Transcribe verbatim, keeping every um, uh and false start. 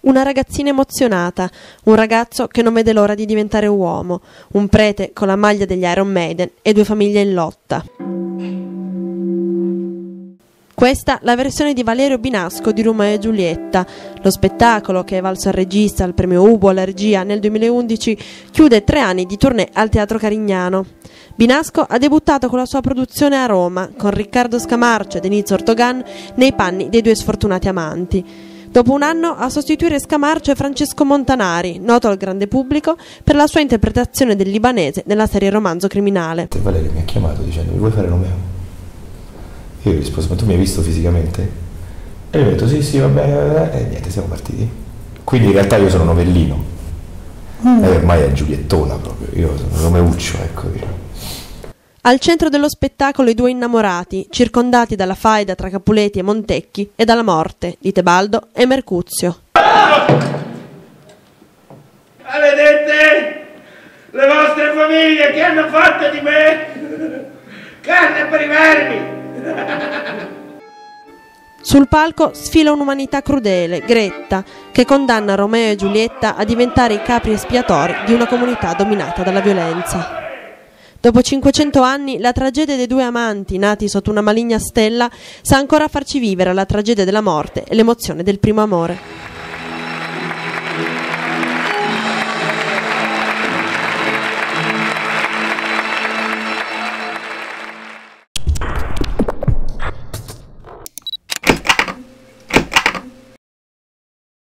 Una ragazzina emozionata, un ragazzo che non vede l'ora di diventare uomo, un prete con la maglia degli Iron Maiden e due famiglie in lotta. Questa la versione di Valerio Binasco di Romeo e Giulietta. Lo spettacolo, che è valso al regista al premio Ubu alla regia nel duemilaundici, chiude tre anni di tournée al Teatro Carignano. Binasco ha debuttato con la sua produzione a Roma, con Riccardo Scamarcio e Denise Ortogan nei panni dei due sfortunati amanti. Dopo un anno a sostituire Scamarcio è Francesco Montanari, noto al grande pubblico per la sua interpretazione del libanese nella serie Romanzo Criminale. Valerio mi ha chiamato dicendo: mi vuoi fare Romeo? Io gli ho risposto: ma tu mi hai visto fisicamente? E lui mi ha detto: sì sì vabbè, e niente, siamo partiti. Quindi in realtà io sono novellino, mm. e ormai è Giuliettona proprio, io sono Romeuccio, ecco, diciamo. Al centro dello spettacolo i due innamorati, circondati dalla faida tra Capuleti e Montecchi e dalla morte di Tebaldo e Mercuzio. Vedete le vostre famiglie che hanno fatto di me carne per i vermi. Sul palco sfila un'umanità crudele, gretta, che condanna Romeo e Giulietta a diventare i capri espiatori di una comunità dominata dalla violenza. Dopo cinquecento anni, la tragedia dei due amanti, nati sotto una maligna stella, sa ancora farci vivere la tragedia della morte e l'emozione del primo amore.